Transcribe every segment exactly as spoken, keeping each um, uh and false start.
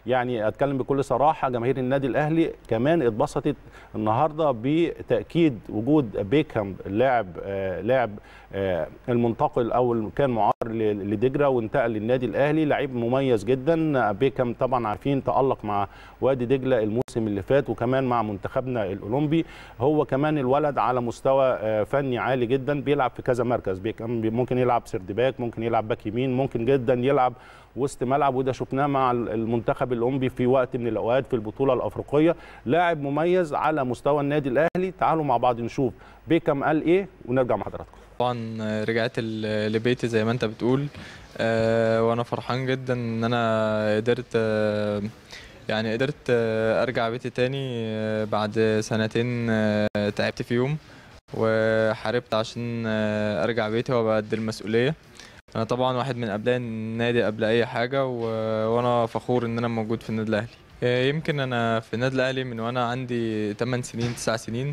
يعني اتكلم بكل صراحه، جماهير النادي الاهلي كمان اتبسطت النهارده بتاكيد وجود بيكهام، اللاعب آه لاعب آه المنتقل او كان معار لدجله وانتقل للنادي الاهلي، لعيب مميز جدا. بيكهام طبعا عارفين تالق مع وادي دجله الموسم اللي فات وكمان مع منتخبنا الاولمبي. هو كمان الولد على مستوى آه فني عالي جدا، بيلعب في كذا مركز. بيكهام ممكن يلعب سيرد باك، ممكن يلعب باك يمين، ممكن جدا يلعب وسط ملعب، وده شفناه مع المنتخب الاولمبي في وقت من الاوقات في البطوله الافريقيه. لاعب مميز على مستوى النادي الاهلي. تعالوا مع بعض نشوف بيكهام قال ايه ونرجع مع حضراتكم. طبعا رجعت لبيتي زي ما انت بتقول، وانا فرحان جدا ان انا قدرت يعني قدرت ارجع بيتي تاني بعد سنتين تعبت فيهم وحاربت عشان ارجع بيتي وابقى قد المسؤوليه. انا طبعا واحد من ابناء النادي قبل اي حاجه، وانا فخور ان انا موجود في النادي الاهلي. يمكن انا في النادي الاهلي من وانا عندي ثماني سنين تسع سنين.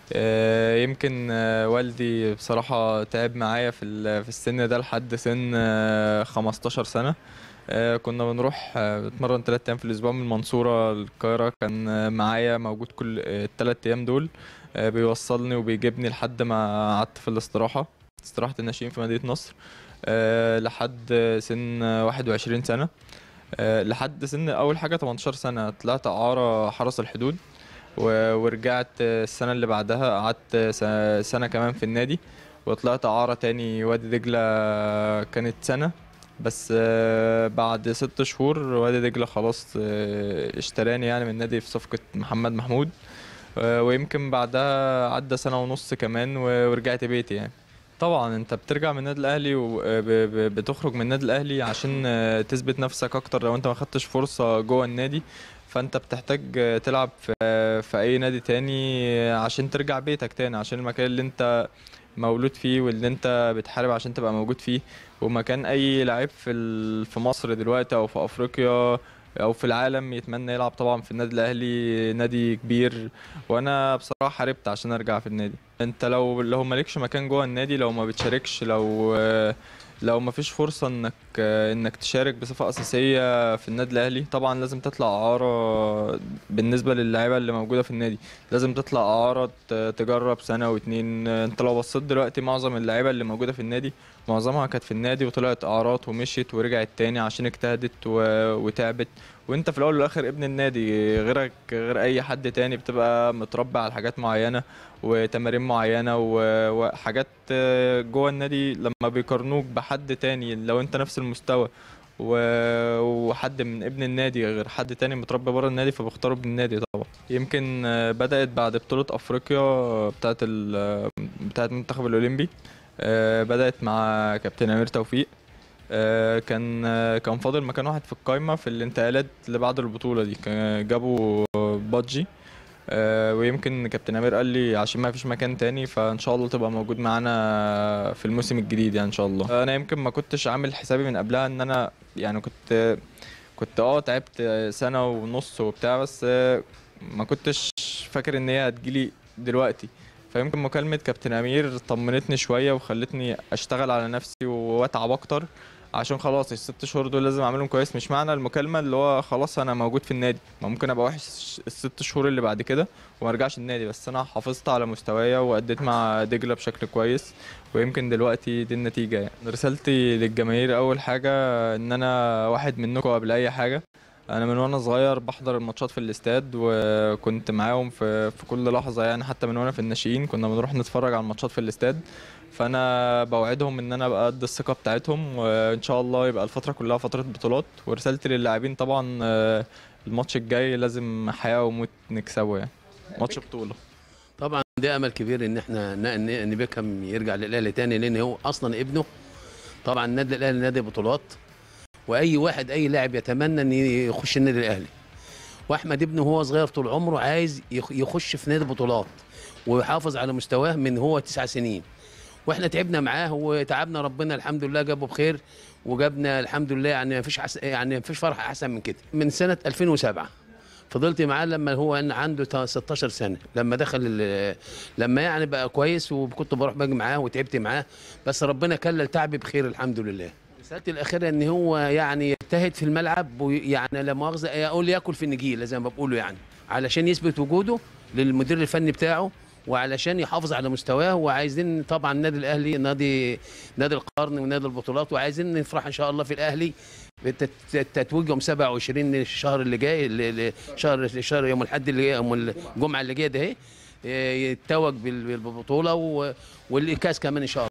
يمكن والدي بصراحه تعب معايا في في السن ده لحد سن خمستاشر سنه. كنا بنروح نتمرن ثلاث ايام في الاسبوع من المنصوره للقاهره، كان معايا موجود كل الثلاث ايام دول، بيوصلني وبيجيبني لحد ما قعدت في الاستراحه استراحه الناشئين في مدينه نصر أه لحد سن واحد وعشرين سنة. أه لحد سن أول حاجة تمنتاشر سنة طلعت إعارة حرس الحدود، ورجعت السنة اللي بعدها قعدت سنة كمان في النادي، وطلعت إعارة تاني وادي دجلة كانت سنة بس. أه بعد ست شهور وادي دجلة خلاص أه اشتراني يعني من النادي في صفقة محمد محمود، أه ويمكن بعدها عدى سنة ونص كمان ورجعت بيتي. يعني طبعا انت بترجع من النادي الاهلي وبتخرج من النادي الاهلي عشان تثبت نفسك اكتر. لو انت ما خدتش فرصه جوه النادي فانت بتحتاج تلعب في في اي نادي تاني عشان ترجع بيتك تاني، عشان المكان اللي انت مولود فيه واللي انت بتحارب عشان تبقى موجود فيه. ومكان اي لعيب في في مصر دلوقتي او في افريقيا او في العالم يتمنى يلعب طبعا في النادي الاهلي، نادي كبير. وانا بصراحه حاربت عشان ارجع في النادي. انت لو لو مالكش مكان جوه النادي، لو ما بتشاركش، لو لو ما فيش فرصه انك انك تشارك بصفه اساسيه في النادي الاهلي، طبعا لازم تطلع اعاره. بالنسبه للاعيبه اللي موجوده في النادي لازم تطلع اعاره تجرب سنه واتنين. انت لو بصيت دلوقتي معظم اللعيبه اللي موجوده في النادي معظمها كانت في النادي وطلعت اعارات ومشيت ورجعت تاني عشان اجتهدت وتعبت. وانت في الاول والاخر ابن النادي، غيرك غير اي حد تاني بتبقى متربى على حاجات معينه وتمارين معينه وحاجات جوه النادي. لما بيقارنوك بحد تاني لو انت نفس المستوى وحد من ابن النادي غير حد تاني متربى بره النادي فبيختاروا ابن النادي طبعا. يمكن بدأت بعد بطولة افريقيا بتاعت بتاعت المنتخب الاولمبي، بدأت مع كابتن امير توفيق. كان كان فاضل مكان واحد في القايمة في الانتقالات اللي بعد البطولة دي، جابوا بادجي. ويمكن كابتن امير قال لي عشان ما فيش مكان تاني فان شاء الله تبقى موجود معانا في الموسم الجديد يعني ان شاء الله. انا يمكن ما كنتش عامل حسابي من قبلها ان انا يعني كنت كنت اه تعبت سنة ونص وبتاع، بس ما كنتش فاكر ان هي هتجيلي دلوقتي. فيمكن مكالمة كابتن امير طمنتني شوية وخلتني اشتغل على نفسي واتعب اكتر، عشان خلاص الست شهور دول لازم اعملهم كويس. مش معنى المكالمه اللي هو خلاص انا موجود في النادي، ما ممكن ابقى وحش الست شهور اللي بعد كده وما ارجعش النادي، بس انا حافظت على مستوايا واديت مع دجله بشكل كويس، ويمكن دلوقتي دي النتيجه. يعني رسالتي للجماهير اول حاجه ان انا واحد منكم قبل اي حاجه. انا من وانا صغير بحضر الماتشات في الاستاد وكنت معاهم في في كل لحظه، يعني حتى من وانا في الناشئين كنا بنروح نتفرج على الماتشات في الاستاد. فانا بوعدهم ان انا ابقى قد الثقه بتاعتهم وان شاء الله يبقى الفتره كلها فتره بطولات. ورسالتي للاعبين طبعا الماتش الجاي لازم حياه وموت نكسبه، يعني ماتش بطوله. طبعا ده امل كبير ان احنا ان بيكهام يرجع للاهلي تاني، لان هو اصلا ابنه. طبعا النادي الاهلي نادي بطولات، واي واحد اي لاعب يتمنى ان يخش النادي الاهلي. واحمد ابنه وهو صغير طول عمره عايز يخش في نادي بطولات ويحافظ على مستواه من هو تسع سنين، واحنا تعبنا معاه وتعبنا، ربنا الحمد لله جابه بخير وجابنا الحمد لله. يعني ما فيش حس... يعني ما فيش فرحه احسن من كده. من سنه ألفين وسبعة فضلت معاه لما هو عنده ستاشر سنه، لما دخل ال... لما يعني بقى كويس، وكنت بروح باجي معاه وتعبت معاه، بس ربنا كلل تعبي بخير الحمد لله. رسالتي الاخيره ان هو يعني يجتهد في الملعب، ويعني لا مؤاخذه اقول ياكل في النجيله زي ما بقولوا، يعني علشان يثبت وجوده للمدير الفني بتاعه، وعلشان يحافظ على مستواه. وعايزين طبعا النادي الاهلي نادي نادي القرن ونادي البطولات، وعايزين نفرح ان شاء الله في الاهلي بتتويج يوم سبعة وعشرين الشهر اللي جاي، شهر شهر يوم الاحد اللي جاي، يوم الجمعه اللي جايه ده اهي، يتوج بالبطوله والكاس كمان ان شاء الله.